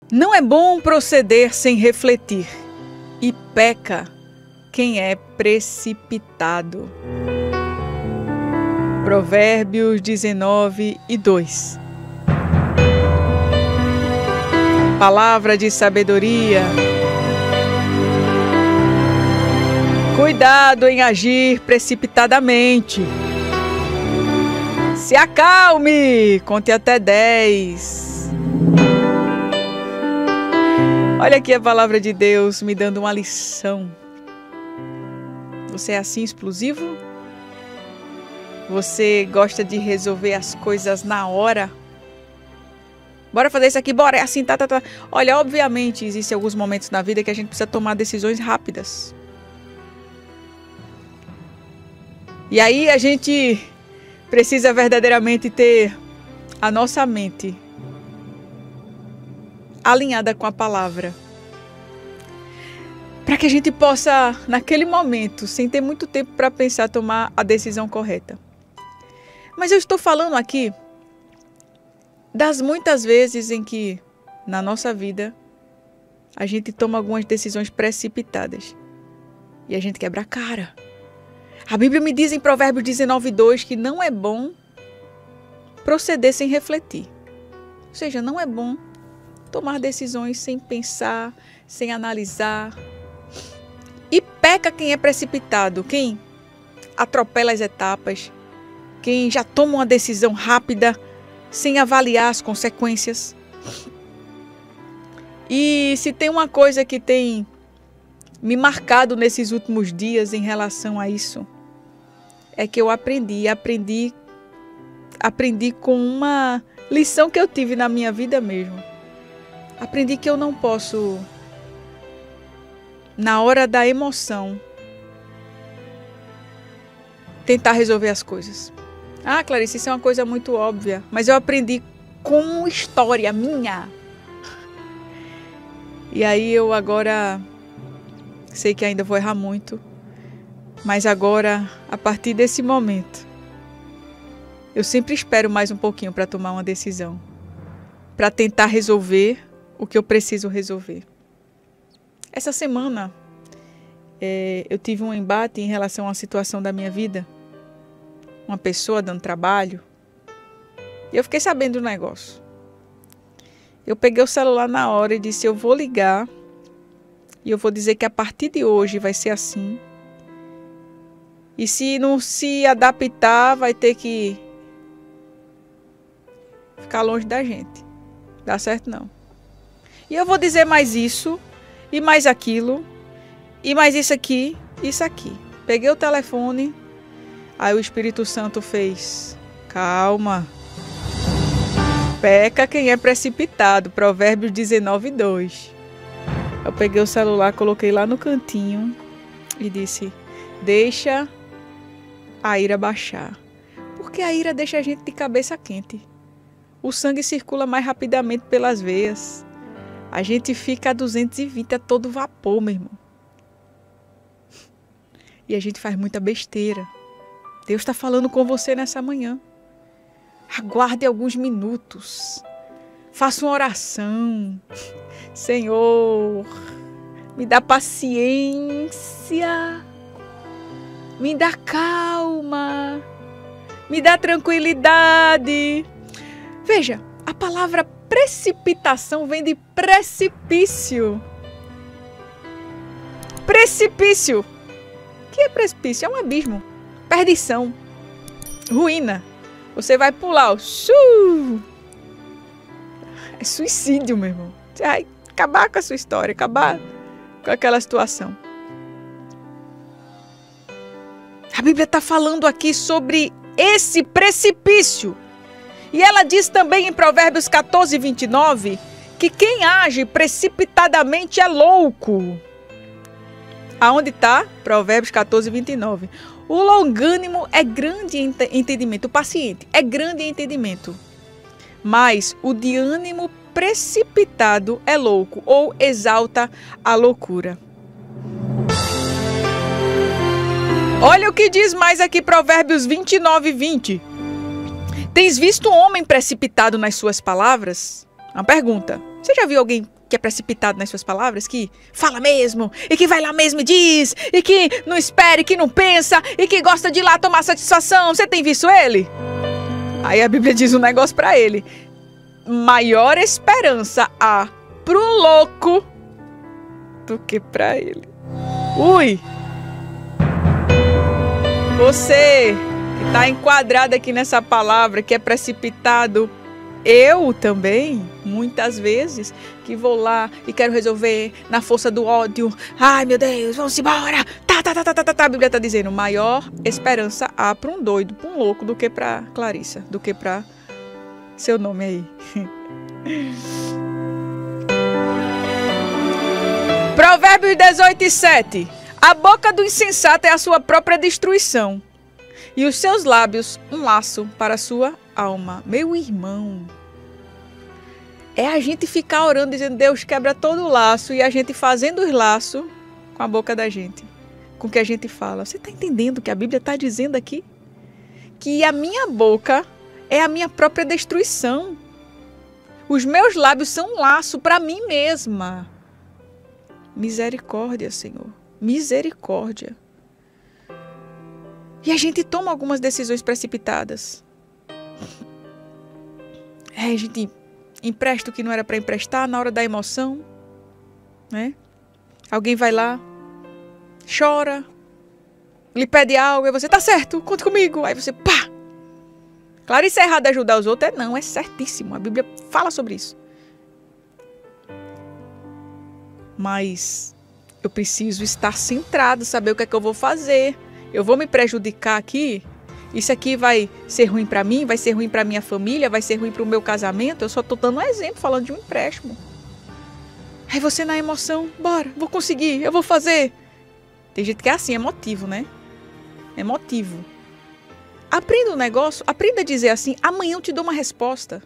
Não é bom proceder sem refletir, e peca quem é precipitado. Provérbios 19:2. Palavra de sabedoria. Cuidado em agir precipitadamente. Se acalme, conte até 10. Olha aqui a palavra de Deus me dando uma lição. Você é assim explosivo? Você gosta de resolver as coisas na hora? Bora fazer isso aqui, bora, é assim, tá. Olha, obviamente existem alguns momentos na vida que a gente precisa tomar decisões rápidas. E aí a gente precisa verdadeiramente ter a nossa mente alinhada com a palavra. Para que a gente possa, naquele momento, sem ter muito tempo para pensar, tomar a decisão correta. Mas eu estou falando aqui das muitas vezes em que, na nossa vida, a gente toma algumas decisões precipitadas. E a gente quebra a cara. A Bíblia me diz em Provérbios 19:2 que não é bom proceder sem refletir. Ou seja, não é bom tomar decisões sem pensar, sem analisar. E peca quem é precipitado, quem atropela as etapas, quem já toma uma decisão rápida, sem avaliar as consequências. E se tem uma coisa que tem me marcado nesses últimos dias em relação a isso, é que eu aprendi com uma lição que eu tive na minha vida mesmo. Aprendi que eu não posso, na hora da emoção, tentar resolver as coisas. Ah, Clarice, isso é uma coisa muito óbvia, mas eu aprendi com história minha. E aí eu agora sei que ainda vou errar muito, mas agora, a partir desse momento, eu sempre espero mais um pouquinho para tomar uma decisão, para tentar resolver o que eu preciso resolver. Essa semana, eu tive um embate em relação à situação da minha vida. Uma pessoa dando trabalho. E eu fiquei sabendo do negócio. Eu peguei o celular na hora e disse, eu vou ligar e eu vou dizer que a partir de hoje vai ser assim. E se não se adaptar, vai ter que ficar longe da gente. Dá certo não. E eu vou dizer mais isso, e mais aquilo, e mais isso aqui, isso aqui. Peguei o telefone, aí o Espírito Santo fez, calma. Peca quem é precipitado, Provérbios 19:2. Eu peguei o celular, coloquei lá no cantinho e disse, deixa a ira baixar. Porque a ira deixa a gente de cabeça quente. O sangue circula mais rapidamente pelas veias. A gente fica a 220 a todo vapor, meu irmão. E a gente faz muita besteira. Deus está falando com você nessa manhã. Aguarde alguns minutos. Faça uma oração. Senhor, me dá paciência. Me dá calma. Me dá tranquilidade. Veja, a palavra precipitação vem de precipício. Precipício. O que é precipício? É um abismo. Perdição. Ruína. Você vai pular. É suicídio, meu irmão. Você vai acabar com a sua história, acabar com aquela situação. A Bíblia está falando aqui sobre esse precipício. E ela diz também em Provérbios 14:29 que quem age precipitadamente é louco. Aonde está? Provérbios 14:29. O longânimo é grande em entendimento, o paciente é grande em entendimento. Mas o de ânimo precipitado é louco ou exalta a loucura. Olha o que diz mais aqui Provérbios 29:20. Tens visto um homem precipitado nas suas palavras? Uma pergunta. Você já viu alguém que é precipitado nas suas palavras, que fala mesmo, e que vai lá mesmo e diz, e que não espera, e que não pensa, e que gosta de ir lá tomar satisfação? Você tem visto ele? Aí a Bíblia diz um negócio pra ele: maior esperança há pro louco do que pra ele. Ui! Você que tá enquadrado aqui nessa palavra, que é precipitado, eu também, muitas vezes, que vou lá e quero resolver na força do ódio. Ai, meu Deus, vamos embora. A Bíblia está dizendo, maior esperança há para um doido, para um louco, do que para Clarissa, do que para seu nome aí. Provérbios 18:7. A boca do insensato é a sua própria destruição, e os seus lábios um laço para a sua alma. Meu irmão, é a gente ficar orando, dizendo, Deus quebra todo o laço, e a gente fazendo os laços com a boca da gente, com o que a gente fala. Você está entendendo o que a Bíblia está dizendo aqui? Que a minha boca é a minha própria destruição. Os meus lábios são um laço para mim mesma. Misericórdia, Senhor. Misericórdia. E a gente toma algumas decisões precipitadas. A gente empresta o que não era para emprestar na hora da emoção, né? Alguém vai lá, chora, lhe pede algo, e você, tá certo, conta comigo. Aí você, pá! Claro, isso é errado ajudar os outros? Não, é certíssimo. A Bíblia fala sobre isso. Mas eu preciso estar centrado, saber o que é que eu vou fazer. Eu vou me prejudicar aqui? Isso aqui vai ser ruim para mim? Vai ser ruim para minha família? Vai ser ruim para o meu casamento? Eu só estou dando um exemplo, falando de um empréstimo. Aí você na emoção, bora, vou conseguir, eu vou fazer. Tem gente que é assim, emotivo, né? Emotivo. Aprenda um negócio, aprenda a dizer assim, amanhã eu te dou uma resposta.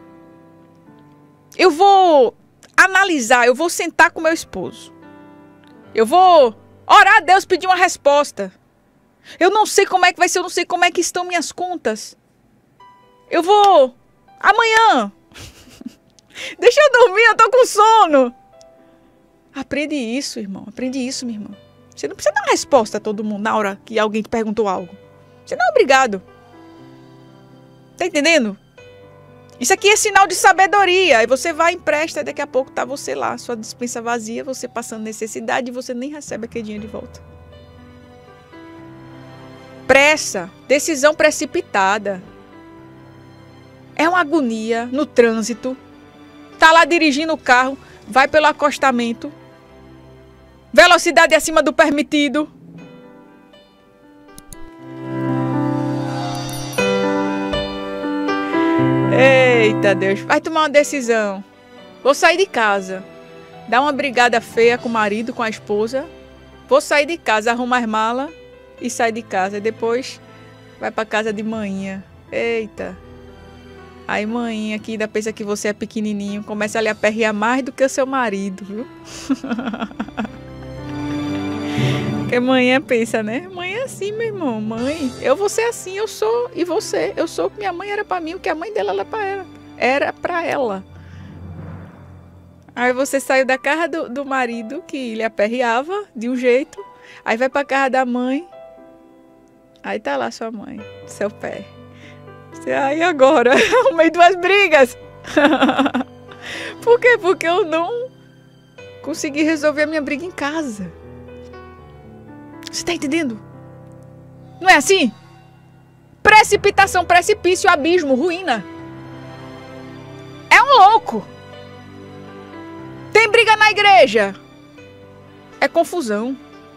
Eu vou analisar, eu vou sentar com meu esposo. Eu vou orar a Deus, pedir uma resposta. Eu não sei como é que vai ser, eu não sei como é que estão minhas contas. Eu vou amanhã. Deixa eu dormir, eu tô com sono. Aprende isso, irmão. Aprende isso, minha irmã. Você não precisa dar uma resposta a todo mundo na hora que alguém te perguntou algo. Você não é obrigado. Tá entendendo? Isso aqui é sinal de sabedoria. Aí você vai, empresta, e daqui a pouco tá você lá, sua despensa vazia, você passando necessidade e você nem recebe aquele dinheiro de volta. Pressa, decisão precipitada. É uma agonia no trânsito. Tá lá dirigindo o carro, vai pelo acostamento. Velocidade acima do permitido. Eita Deus, vai tomar uma decisão. Vou sair de casa. Dar uma brigada feia com o marido, com a esposa. Vou sair de casa, arruma as malas e sai de casa. E depois vai para casa de manhã. Eita. Aí manhã que ainda pensa que você é pequenininho, começa a lhe aperrear mais do que o seu marido, viu? Porque manhã pensa, né? Mãe é assim, meu irmão. Mãe, eu vou ser assim, eu sou. E você, eu sou o que minha mãe era pra mim, o que a mãe dela era pra ela. Era pra ela. Aí você saiu da casa do marido, que lhe aperreava de um jeito. Aí vai pra casa da mãe. Aí tá lá sua mãe, seu pé. Aí agora, no meio de duas brigas. Por quê? Porque eu não consegui resolver a minha briga em casa. Você tá entendendo? Não é assim? Precipitação, precipício, abismo, ruína. É um louco. Tem briga na igreja. É confusão.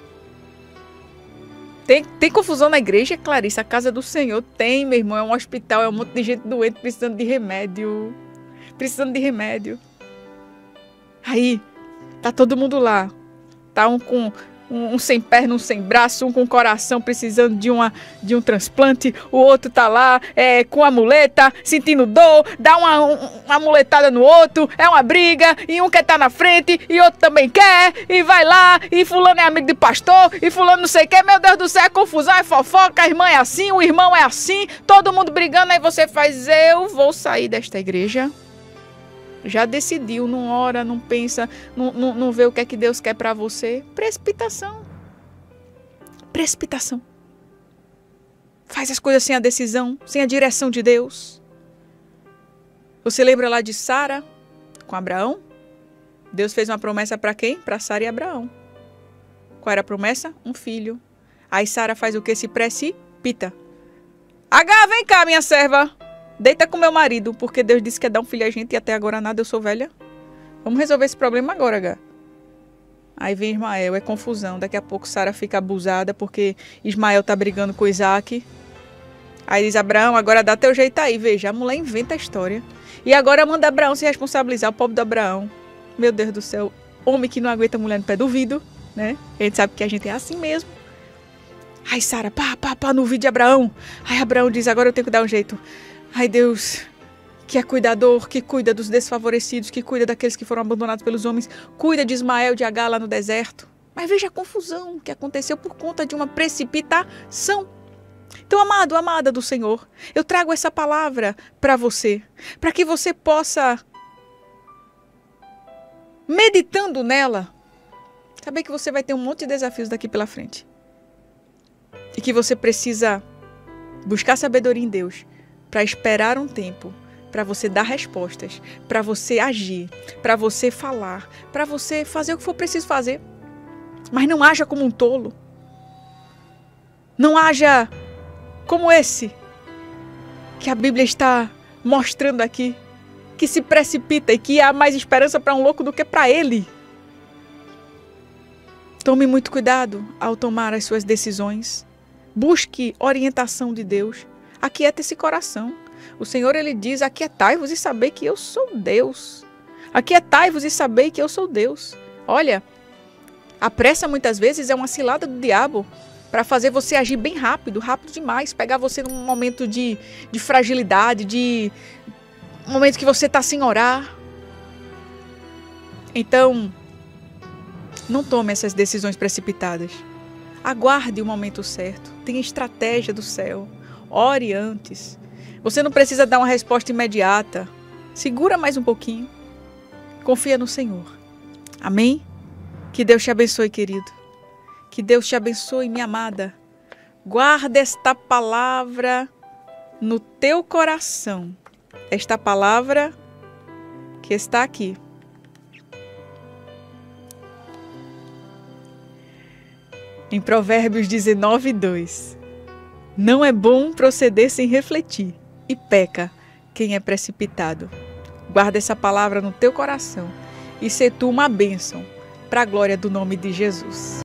Tem confusão na igreja, Clarissa? A casa do Senhor tem, meu irmão. É um hospital, é um monte de gente doente precisando de remédio. Precisando de remédio. Aí, tá todo mundo lá. Tá um com um sem perna, um sem braço, um com coração precisando de um transplante. O outro tá lá com a muleta, sentindo dor. Dá uma muletada no outro. É uma briga. E um quer tá na frente e outro também quer. E vai lá. E fulano é amigo de pastor. E fulano não sei o que. Meu Deus do céu, é confusão, é fofoca. A irmã é assim, o irmão é assim. Todo mundo brigando. Aí você faz, eu vou sair desta igreja. já decidiu, não ora, não pensa, não vê o que é que Deus quer para você. Precipitação. Precipitação. Faz as coisas sem a decisão, sem a direção de Deus. Você lembra lá de Sara com Abraão? Deus fez uma promessa para quem? Para Sara e Abraão. Qual era a promessa? Um filho. Aí Sara faz o que? Se precipita. Agar, vem cá, minha serva. Deita com meu marido, porque Deus disse que ia dar um filho a gente e até agora nada, eu sou velha. Vamos resolver esse problema agora, Agar. Aí vem Ismael, é confusão. Daqui a pouco Sara fica abusada porque Ismael tá brigando com Isaac. Aí diz Abraão, agora dá teu jeito aí. Veja, a mulher inventa a história. E agora manda Abraão se responsabilizar, o pobre do Abraão. Meu Deus do céu, homem que não aguenta mulher no pé do vidro, né? A gente sabe que a gente é assim mesmo. Aí Sara, pá, no vídeo de Abraão. Aí Abraão diz, agora eu tenho que dar um jeito. Ai Deus, que é cuidador, que cuida dos desfavorecidos, que cuida daqueles que foram abandonados pelos homens, cuida de Ismael, de Agar lá no deserto. Mas veja a confusão que aconteceu por conta de uma precipitação. Então, amado, amada do Senhor, eu trago essa palavra para você, para que você possa, meditando nela, saber que você vai ter um monte de desafios daqui pela frente. E que você precisa buscar sabedoria em Deus para esperar um tempo, para você dar respostas, para você agir, para você falar, para você fazer o que for preciso fazer. Mas não haja como um tolo. Não haja como esse que a Bíblia está mostrando aqui, que se precipita e que há mais esperança para um louco do que para ele. Tome muito cuidado ao tomar as suas decisões. Busque orientação de Deus. Aquieta esse coração. O Senhor, Ele diz, aquietai-vos e sabei que eu sou Deus. Aquietai-vos e sabei que eu sou Deus. Olha, a pressa muitas vezes é uma cilada do diabo para fazer você agir bem rápido, rápido demais, pegar você num momento de fragilidade, de um momento que você está sem orar. Então, não tome essas decisões precipitadas. Aguarde o momento certo. Tenha estratégia do céu. Ore antes. Você não precisa dar uma resposta imediata. Segura mais um pouquinho. Confia no Senhor. Amém? Que Deus te abençoe, querido. Que Deus te abençoe, minha amada. Guarda esta palavra no teu coração. Esta palavra que está aqui. Em Provérbios 19:2. Não é bom proceder sem refletir, e peca quem é precipitado. Guarda essa palavra no teu coração e se tu uma bênção para a glória do nome de Jesus.